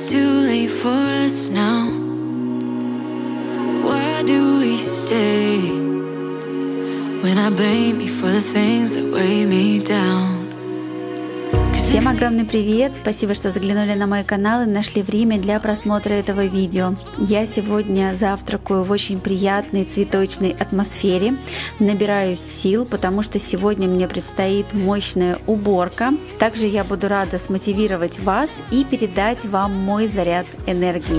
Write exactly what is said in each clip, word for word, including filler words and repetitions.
it's too late for us now. Why do we stay when I blame you for the things that weigh me down? Всем огромный привет! Спасибо, что заглянули на мой канал и нашли время для просмотра этого видео. Я сегодня завтракаю в очень приятной цветочной атмосфере, набираюсь сил, потому что сегодня мне предстоит мощная уборка. Также я буду рада смотивировать вас и передать вам мой заряд энергии.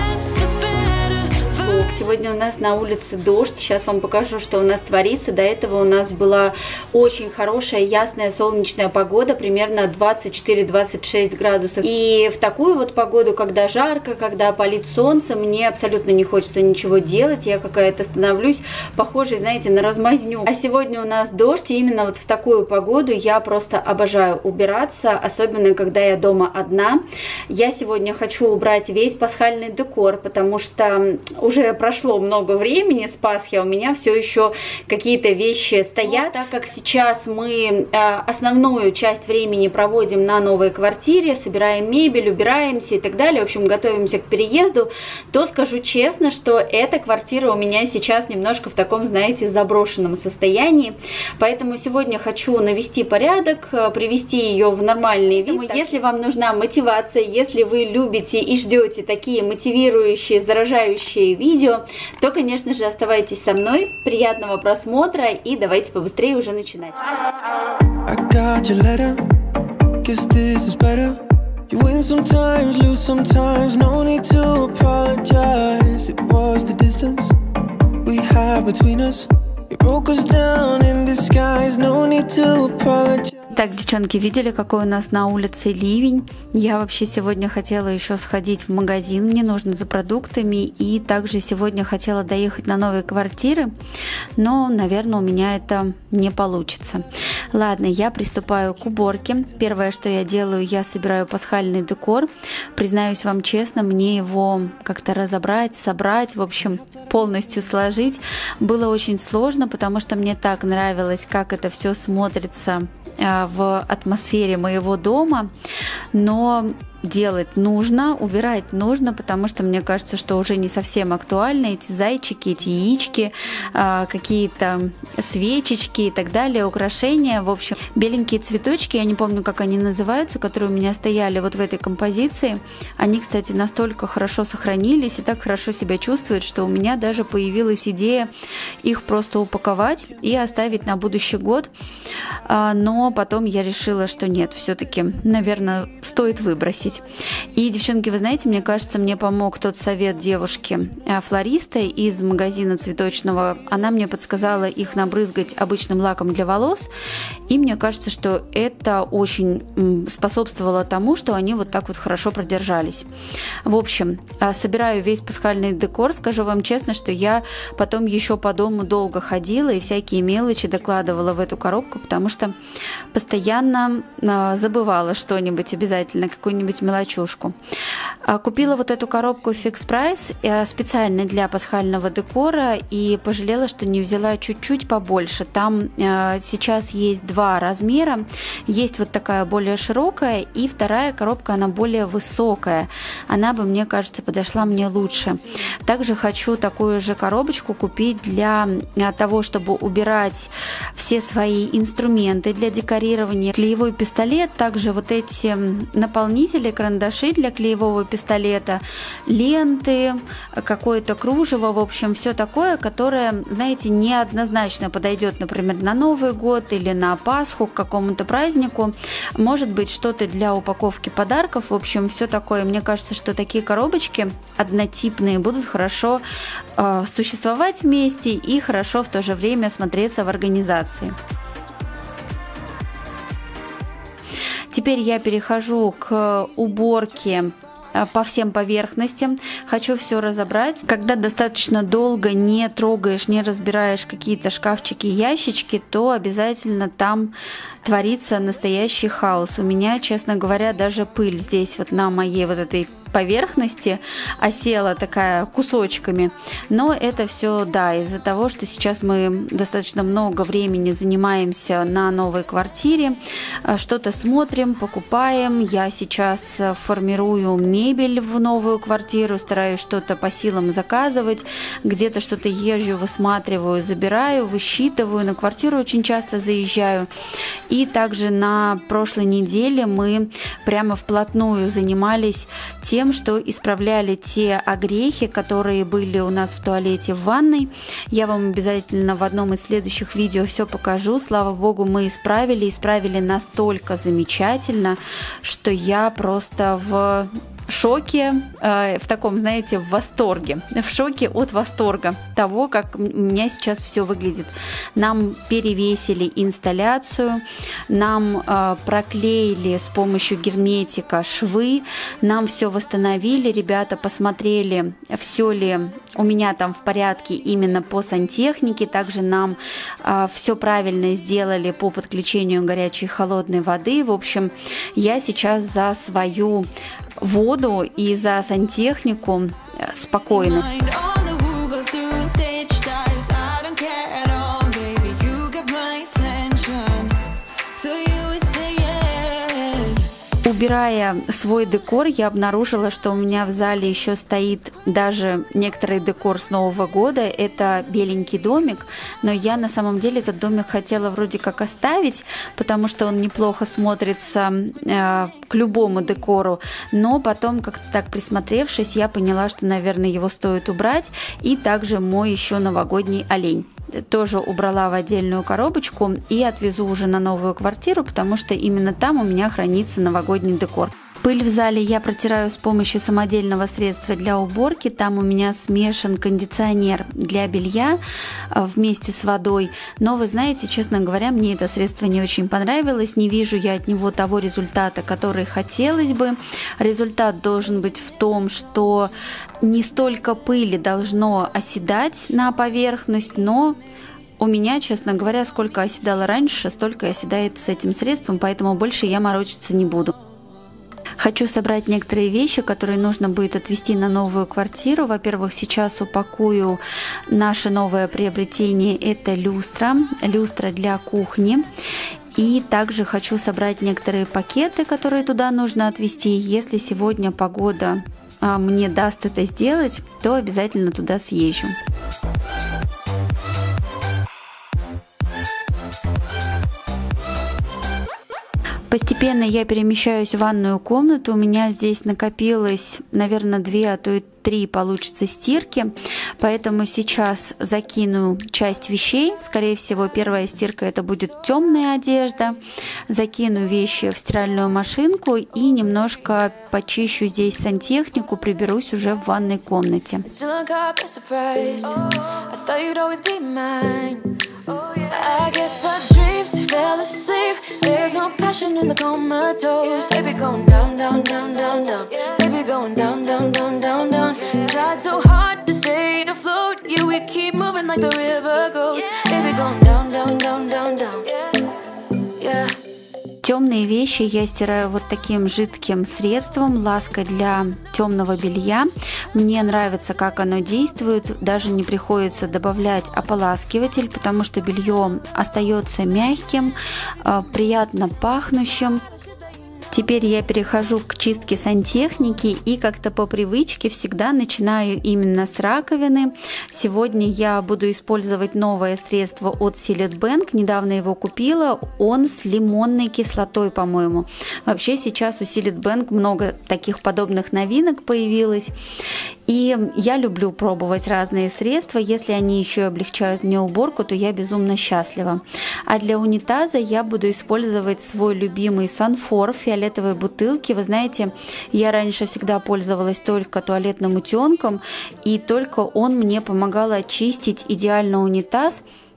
Сегодня у нас на улице дождь. Сейчас вам покажу, что у нас творится. До этого у нас была очень хорошая, ясная, солнечная погода, примерно двадцать четыре — двадцать шесть градусов. И в такую вот погоду, когда жарко, когда палит солнце, мне абсолютно не хочется ничего делать. Я какая-то становлюсь похожей, знаете, на размазню. А сегодня у нас дождь, и именно вот в такую погоду я просто обожаю убираться, особенно когда я дома одна. Я сегодня хочу убрать весь пасхальный декор, потому что уже прошло много времени с Пасхи, а у меня все еще какие-то вещи стоят. Так как сейчас мы э, основную часть времени проводим на новой квартире, собираем мебель, убираемся и так далее, в общем, готовимся к переезду, то скажу честно, что эта квартира у меня сейчас немножко в таком, знаете, заброшенном состоянии. Поэтому сегодня хочу навести порядок, привести ее в нормальный вид. Поэтому, если вам нужна мотивация, если вы любите и ждете такие мотивирующие, заражающие видео, то, конечно же, оставайтесь со мной. Приятного просмотра и давайте побыстрее уже начинать. Так, девчонки, видели, какой у нас на улице ливень? Я вообще сегодня хотела еще сходить в магазин, мне нужно за продуктами, и также сегодня хотела доехать на новые квартиры, но, наверное, у меня это не получится. Ладно, я приступаю к уборке. Первое, что я делаю, я собираю пасхальный декор. Признаюсь вам честно, мне его как-то разобрать, собрать, в общем, полностью сложить было очень сложно, потому что мне так нравилось, как это все смотрится в атмосфере моего дома, но делать нужно, убирать нужно, потому что мне кажется, что уже не совсем актуальны эти зайчики, эти яички, какие-то свечечки и так далее, украшения. В общем, беленькие цветочки, я не помню, как они называются, которые у меня стояли вот в этой композиции. Они, кстати, настолько хорошо сохранились и так хорошо себя чувствуют, что у меня даже появилась идея их просто упаковать и оставить на будущий год. Но потом я решила, что нет, все-таки, наверное, стоит выбросить. И, девчонки, вы знаете, мне кажется, мне помог тот совет девушки-флориста из магазина цветочного. Она мне подсказала их набрызгать обычным лаком для волос. И мне кажется, что это очень способствовало тому, что они вот так вот хорошо продержались. В общем, собираю весь пасхальный декор. Скажу вам честно, что я потом еще по дому долго ходила и всякие мелочи докладывала в эту коробку, потому что постоянно забывала что-нибудь обязательно, какую-нибудь мелочушку. Купила вот эту коробку Fix Price специально для пасхального декора и пожалела, что не взяла чуть-чуть побольше. Там сейчас есть два размера. Есть вот такая более широкая, и вторая коробка, она более высокая. Она бы, мне кажется, подошла мне лучше. Также хочу такую же коробочку купить для того, чтобы убирать все свои инструменты для декорирования. Клеевой пистолет, также вот эти наполнители, карандаши для клеевого пистолета, ленты, какое-то кружево, в общем, все такое, которое, знаете, неоднозначно подойдет, например, на Новый год или на Пасху, к какому-то празднику. Может быть, что-то для упаковки подарков, в общем, все такое. Мне кажется, что такие коробочки однотипные будут хорошо э, существовать вместе и хорошо в то же время смотреться в организации. Теперь я перехожу к уборке по всем поверхностям. Хочу все разобрать. Когда достаточно долго не трогаешь, не разбираешь какие-то шкафчики, ящички, то обязательно там творится настоящий хаос. У меня, честно говоря, даже пыль здесь вот на моей вот этой поверхности осела такая кусочками. Но это все, да, из-за того, что сейчас мы достаточно много времени занимаемся на новой квартире, что-то смотрим, покупаем. Я сейчас формирую мебель в новую квартиру, стараюсь что-то по силам заказывать, где-то что-то езжу, высматриваю, забираю, высчитываю, на квартиру очень часто заезжаю. И также на прошлой неделе мы прямо вплотную занимались тем, что исправляли те огрехи, которые были у нас в туалете, в ванной. Я вам обязательно в одном из следующих видео все покажу. Слава богу, мы исправили, исправили настолько замечательно, что я просто в шоке, э, в таком, знаете, в восторге, в шоке от восторга того, как у меня сейчас все выглядит. Нам перевесили инсталляцию, нам э, проклеили с помощью герметика швы, нам все восстановили, ребята посмотрели, все ли у меня там в порядке именно по сантехнике, также нам э, все правильно сделали по подключению горячей и холодной воды. В общем, я сейчас за свою воду и за сантехнику спокойно. Убирая свой декор, я обнаружила, что у меня в зале еще стоит даже некоторый декор с Нового года. Это беленький домик, но я на самом деле этот домик хотела вроде как оставить, потому что он неплохо смотрится э, к любому декору. Но потом, как-то так присмотревшись, я поняла, что, наверное, его стоит убрать. И также мой еще новогодний олень тоже убрала в отдельную коробочку и отвезу уже на новую квартиру, потому что именно там у меня хранится новогодний декор. Пыль в зале я протираю с помощью самодельного средства для уборки. Там у меня смешан кондиционер для белья вместе с водой. Но вы знаете, честно говоря, мне это средство не очень понравилось. Не вижу я от него того результата, который хотелось бы. Результат должен быть в том, что не столько пыли должно оседать на поверхность, но у меня, честно говоря, сколько оседало раньше, столько и оседает с этим средством, поэтому больше я морочиться не буду. Хочу собрать некоторые вещи, которые нужно будет отвезти на новую квартиру. Во-первых, сейчас упакую наше новое приобретение. Это люстра, люстра для кухни. И также хочу собрать некоторые пакеты, которые туда нужно отвезти. Если сегодня погода мне даст это сделать, то обязательно туда съезжу. Постепенно я перемещаюсь в ванную комнату. У меня здесь накопилось, наверное, две, а то и три получится стирки. Поэтому сейчас закину часть вещей. Скорее всего, первая стирка это будет темная одежда. Закину вещи в стиральную машинку и немножко почищу здесь сантехнику, приберусь уже в ванной комнате. I guess our dreams fell asleep. There's no passion in the comatose. Baby going down, down, down, down, down. Baby going down, down, down, down, down. Tried so hard to stay afloat. Yeah, we keep moving like the river goes. Baby going down, down, down, down, down. Yeah. Темные вещи я стираю вот таким жидким средством, лаской для темного белья. Мне нравится, как оно действует, даже не приходится добавлять ополаскиватель, потому что белье остается мягким, приятно пахнущим. Теперь я перехожу к чистке сантехники и как-то по привычке всегда начинаю именно с раковины. Сегодня я буду использовать новое средство от Sealet Bank. Недавно его купила. Он с лимонной кислотой, по-моему. Вообще сейчас у Sealet Bank много таких подобных новинок появилось. И я люблю пробовать разные средства. Если они еще облегчают мне уборку, то я безумно счастлива. А для унитаза я буду использовать свой любимый Санфор в фиолетовой бутылке. Вы знаете, я раньше всегда пользовалась только туалетным утенком, и только он мне помогал очистить идеально унитаз.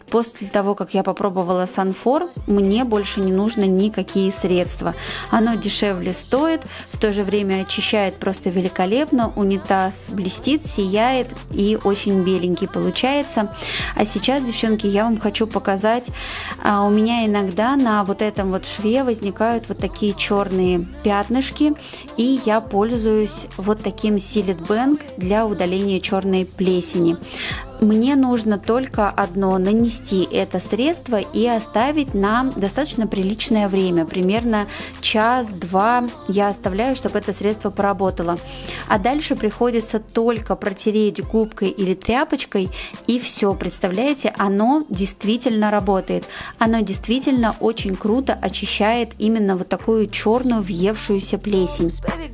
после того, как я попробовала Санфор, мне больше не нужно никакие средства. Оно дешевле стоит, в то же время очищает просто великолепно, унитаз блестит, сияет и очень беленький получается. А сейчас, девчонки, я вам хочу показать, у меня иногда на вот этом вот шве возникают вот такие черные пятнышки, и я пользуюсь вот таким Sealit Bank для удаления черной плесени. Мне нужно только одно — нанести это средство и оставить на достаточно приличное время, примерно час-два я оставляю, чтобы это средство поработало. А дальше приходится только протереть губкой или тряпочкой, и все, представляете, оно действительно работает. Оно действительно очень круто очищает именно вот такую черную въевшуюся плесень.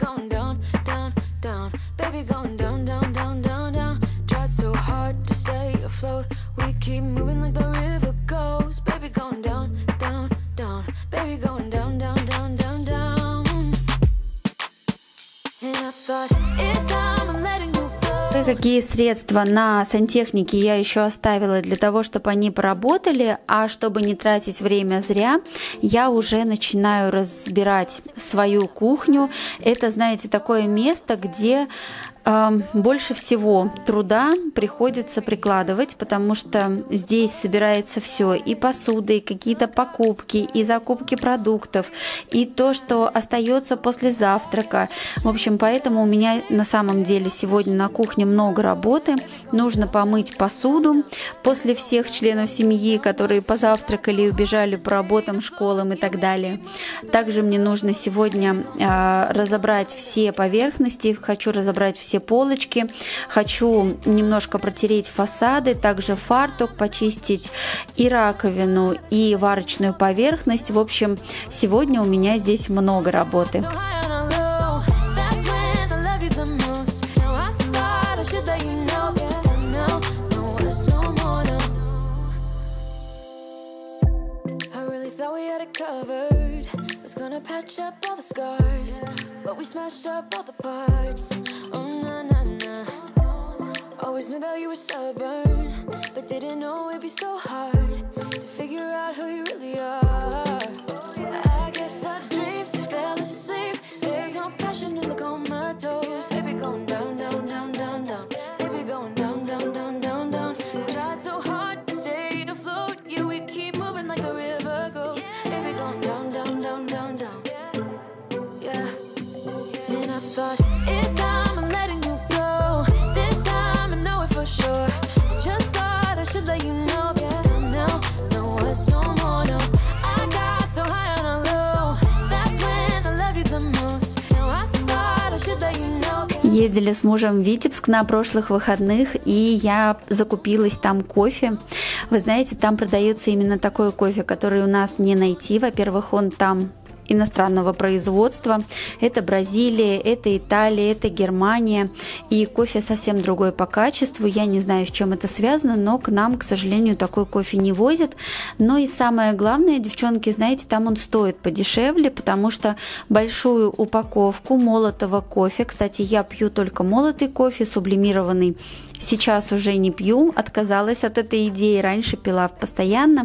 So hard to stay afloat. We keep moving like the river goes. Baby going down, down, down. Baby going down, down, down, down, down. And I thought it's time I'm letting you go. Какие средства на сантехнике я еще оставила для того, чтобы они поработали, а чтобы не тратить время зря, я уже начинаю разбирать свою кухню. Это, знаете, такое место, где больше всего труда приходится прикладывать, потому что здесь собирается все: и посуда, и какие-то покупки, и закупки продуктов, и то, что остается после завтрака. В общем, поэтому у меня на самом деле сегодня на кухне много работы. Нужно помыть посуду после всех членов семьи, которые позавтракали и убежали по работам, школам и так далее. Также мне нужно сегодня э, разобрать все поверхности, хочу разобрать все все полочки, хочу немножко протереть фасады, также фартук почистить, и раковину, и варочную поверхность. В общем, сегодня у меня здесь много работы. Gonna patch up all the scars, but we smashed up all the parts. Oh na na na. Always knew that you were stubborn, but didn't know it'd be so hard to figure out who you really are. I guess our dreams fell asleep. There's no passion in the comatose. Baby going down, down, down, down, down. Baby going down, down, down, down, down. Tried so hard to stay afloat. Yeah, we keep moving like the river goes. Baby going down, down, down, down, down. Yeah. And I thought it's time I'm letting you go. This time I know it for sure. Just thought I should let you know that now, no, it's no more, no. I got so high on a low. That's when I love you the most. Now I thought I should let you know. Ездили с мужем в Витебск на прошлых выходных, и я закупилась там кофе. Вы знаете, там продается именно такой кофе, который у нас не найти. Во-первых, он там иностранного производства. Это Бразилия, это Италия, это Германия. И кофе совсем другой по качеству. Я не знаю, с чем это связано, но к нам, к сожалению, такой кофе не возят. Но и самое главное, девчонки, знаете, там он стоит подешевле, потому что большую упаковку молотого кофе, кстати, я пью только молотый кофе, сублимированный, сейчас уже не пью, отказалась от этой идеи, раньше пила постоянно.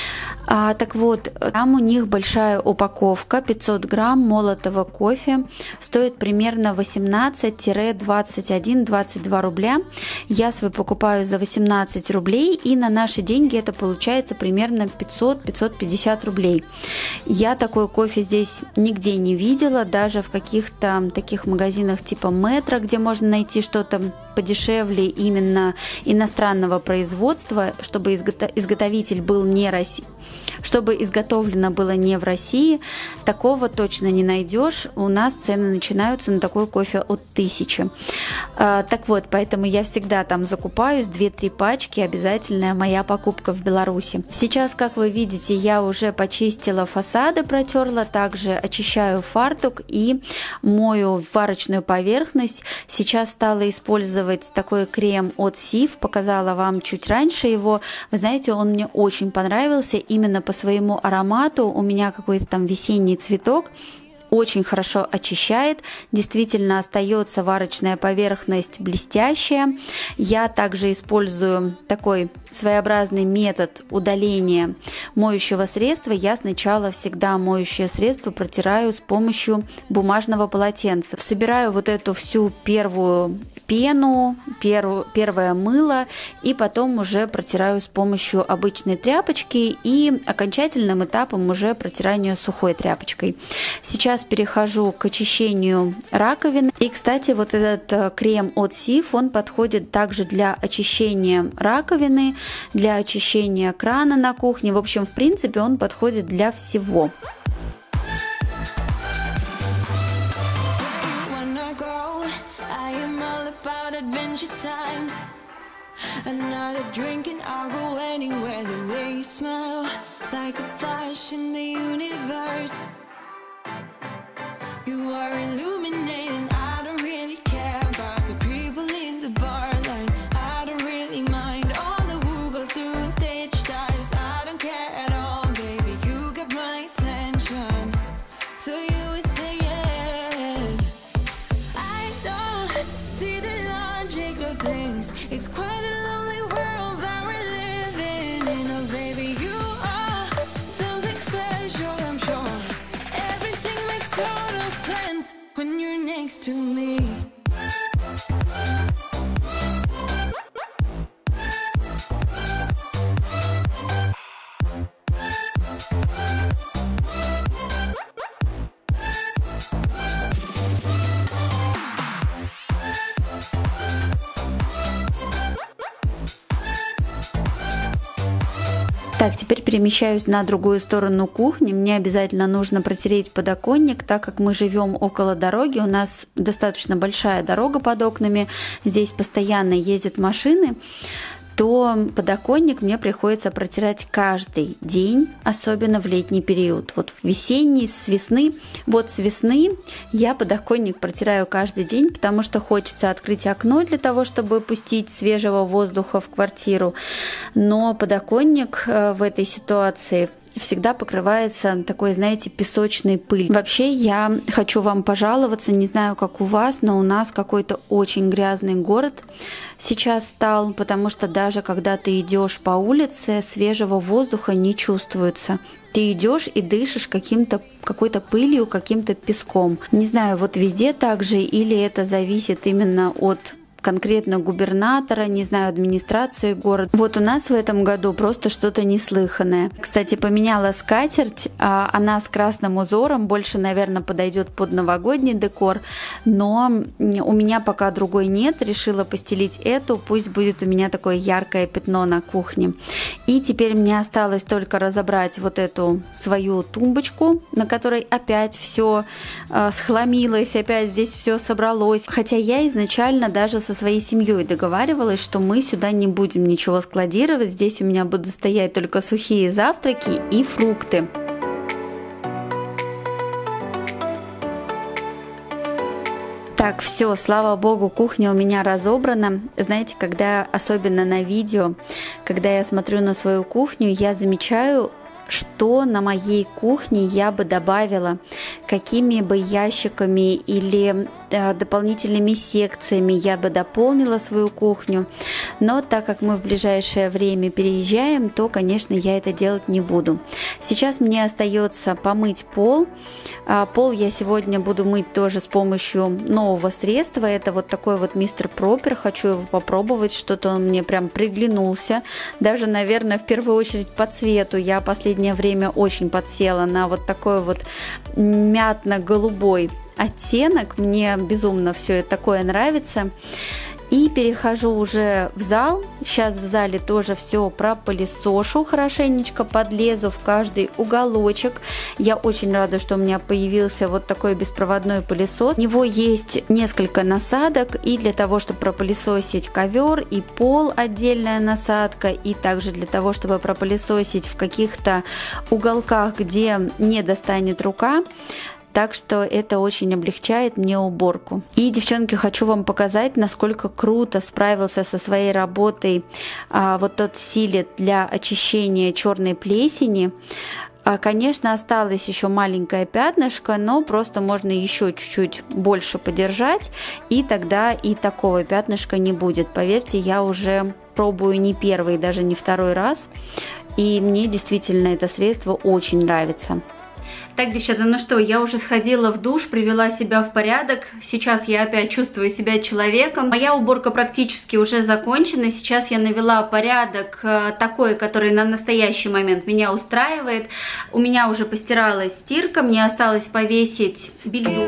А, так вот, там у них большая упаковка, пятьсот грамм молотого кофе, стоит примерно восемнадцать - двадцать один - двадцать два рубля. Я свой покупаю за восемнадцать рублей, и на наши деньги это получается примерно пятьсот - пятьсот пятьдесят рублей. Я такой кофе здесь нигде не видела, даже в каких-то таких магазинах типа Метро, где можно найти что-то подешевле именно иностранного производства, чтобы изготовитель был не Россия, чтобы изготовлено было не в России, такого точно не найдешь. У нас цены начинаются на такой кофе от тысячи. А, так вот, поэтому я всегда там закупаюсь, две-три пачки, обязательная моя покупка в Беларуси. Сейчас, как вы видите, я уже почистила фасады, протерла, также очищаю фартук и мою варочную поверхность. Сейчас стала использовать такой крем от Сиф, показала вам чуть раньше его. Вы знаете, он мне очень понравился именно по своему аромату. У меня какой-то там весенний цветок. очень хорошо очищает, действительно остается варочная поверхность блестящая. Я также использую такой своеобразный метод удаления моющего средства. Я сначала всегда моющее средство протираю с помощью бумажного полотенца. Собираю вот эту всю первую пену, первую, первое мыло, и потом уже протираю с помощью обычной тряпочки и окончательным этапом уже протирание сухой тряпочкой. Сейчас перехожу к очищению раковины. И, кстати, вот этот крем от Сиф, он подходит также для очищения раковины, для очищения крана на кухне. В общем, в принципе, он подходит для всего. Another drink and I'll go anywhere. The way you smell, like a flash in the universe. You are illuminating. I don't really care about the people in the bar line. I don't really mind all the who goes doing stage dives. I don't care at all, baby. You got my attention, so you would say yes. I don't see the logic of things. It's quite a lonely world that we're living in. Oh baby, you are something special, I'm sure. Everything makes total sense when you're next to me. Так, теперь перемещаюсь на другую сторону кухни. Мне обязательно нужно протереть подоконник, так как мы живем около дороги. У нас достаточно большая дорога под окнами. Здесь постоянно ездят машины. То подоконник мне приходится протирать каждый день, особенно в летний период. Вот в весенний, с весны. Вот с весны я подоконник протираю каждый день, потому что хочется открыть окно для того, чтобы пустить свежего воздуха в квартиру. Но подоконник в этой ситуации всегда покрывается такой, знаете, песочной пылью. Вообще, я хочу вам пожаловаться, не знаю, как у вас, но у нас какой-то очень грязный город сейчас стал, потому что даже когда ты идешь по улице, свежего воздуха не чувствуется. Ты идешь и дышишь каким-то, какой-то пылью, каким-то песком. Не знаю, вот везде так же, или это зависит именно от конкретно губернатора, не знаю, администрации города. Вот у нас в этом году просто что-то неслыханное. Кстати, поменяла скатерть, она с красным узором, больше, наверное, подойдет под новогодний декор, но у меня пока другой нет, решила постелить эту, пусть будет у меня такое яркое пятно на кухне. И теперь мне осталось только разобрать вот эту свою тумбочку, на которой опять все схламилось, опять здесь все собралось. Хотя я изначально даже со своей семьей договаривалась, что мы сюда не будем ничего складировать. Здесь у меня будут стоять только сухие завтраки и фрукты. Так, все, слава богу, кухня у меня разобрана. Знаете, когда, особенно на видео, когда я смотрю на свою кухню, я замечаю, что на моей кухне я бы добавила, какими бы ящиками или э, дополнительными секциями я бы дополнила свою кухню. Но так как мы в ближайшее время переезжаем, то, конечно, я это делать не буду. Сейчас мне остается помыть пол. А пол я сегодня буду мыть тоже с помощью нового средства. Это вот такой вот мистер Пропер. Хочу его попробовать. Что-то он мне прям приглянулся. Даже, наверное, в первую очередь по цвету. Я последнее время очень подсела на вот такой вот мятно-голубой оттенок. Мне безумно все это такое нравится. И перехожу уже в зал. Сейчас в зале тоже все пропылесошу хорошенечко, подлезу в каждый уголочек. Я очень рада, что у меня появился вот такой беспроводной пылесос. У него есть несколько насадок, и для того, чтобы пропылесосить ковер и пол, отдельная насадка, и также для того, чтобы пропылесосить в каких-то уголках, где не достанет рука. Так что это очень облегчает мне уборку. И, девчонки, хочу вам показать, насколько круто справился со своей работой а, вот тот силит для очищения черной плесени. Конечно, осталось еще маленькое пятнышко, но просто можно еще чуть-чуть больше подержать, и тогда и такого пятнышка не будет. Поверьте, я уже пробую не первый, даже не второй раз, и мне действительно это средство очень нравится. Так, девчата, ну что, я уже сходила в душ, привела себя в порядок. Сейчас я опять чувствую себя человеком. Моя уборка практически уже закончена. Сейчас я навела порядок такой, который на настоящий момент меня устраивает. У меня уже постиралась стирка, мне осталось повесить белье.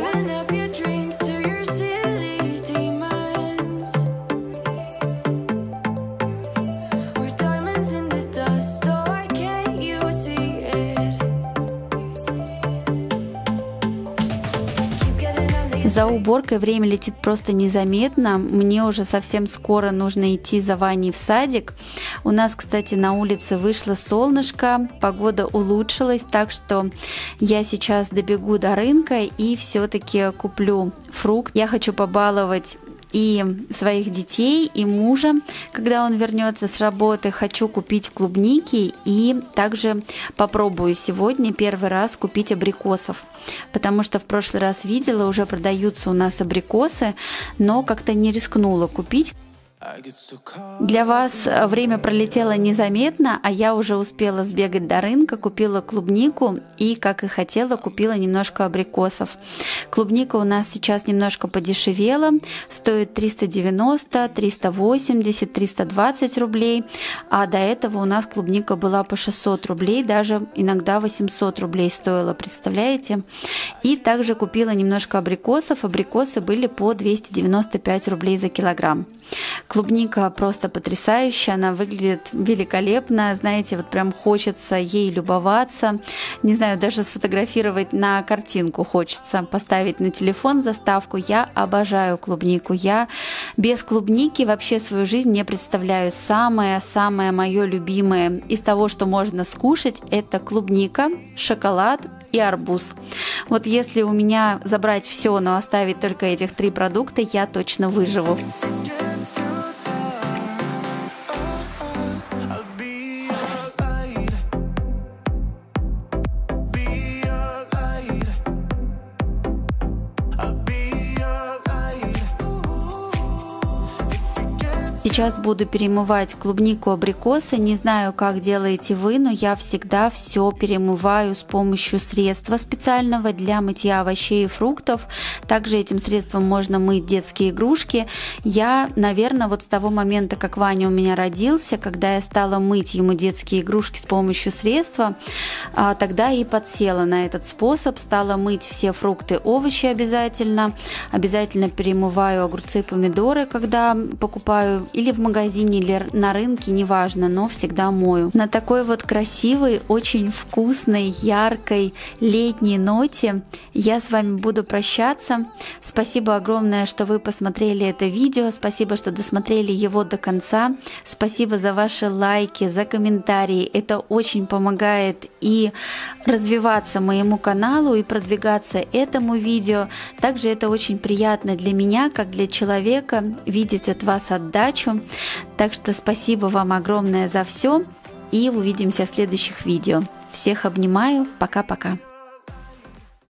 За уборкой время летит просто незаметно. Мне уже совсем скоро нужно идти за Ваней в садик. У нас, кстати, на улице вышло солнышко, погода улучшилась, так что я сейчас добегу до рынка и все-таки куплю фрукт. Я хочу побаловать и своих детей, и мужа, когда он вернется с работы. Хочу купить клубники и также попробую сегодня первый раз купить абрикосов, потому что в прошлый раз видела, уже продаются у нас абрикосы, но как-то не рискнула купить. Для вас время пролетело незаметно, а я уже успела сбегать до рынка, купила клубнику и, как и хотела, купила немножко абрикосов. Клубника у нас сейчас немножко подешевела, стоит триста девяносто, триста восемьдесят, триста двадцать рублей, а до этого у нас клубника была по шестьсот рублей, даже иногда восемьсот рублей стоила, представляете? И также купила немножко абрикосов, абрикосы были по двести девяносто пять рублей за килограмм. Клубника просто потрясающая, она выглядит великолепно, знаете, вот прям хочется ей любоваться, не знаю, даже сфотографировать на картинку хочется, поставить на телефон заставку. Я обожаю клубнику, я без клубники вообще свою жизнь не представляю. Самое-самое мое любимое из того, что можно скушать, это клубника, шоколад и арбуз. Вот если у меня забрать все, но оставить только этих три продукта, я точно выживу. Сейчас буду перемывать клубнику, абрикосы. Не знаю, как делаете вы, но я всегда все перемываю с помощью средства специального для мытья овощей и фруктов. Также этим средством можно мыть детские игрушки. Я, наверное, вот с того момента, как Ваня у меня родился, когда я стала мыть ему детские игрушки с помощью средства, тогда и подсела на этот способ. Стала мыть все фрукты, овощи обязательно. Обязательно перемываю огурцы, помидоры, когда покупаю или в магазине, или на рынке, неважно, но всегда мою. На такой вот красивой, очень вкусной, яркой летней ноте я с вами буду прощаться. Спасибо огромное, что вы посмотрели это видео, спасибо, что досмотрели его до конца, спасибо за ваши лайки, за комментарии. Это очень помогает и развиваться моему каналу, и продвигаться этому видео. Также это очень приятно для меня, как для человека, видеть от вас отдачу. Так что спасибо вам огромное за все, и увидимся в следующих видео. Всех обнимаю, пока-пока.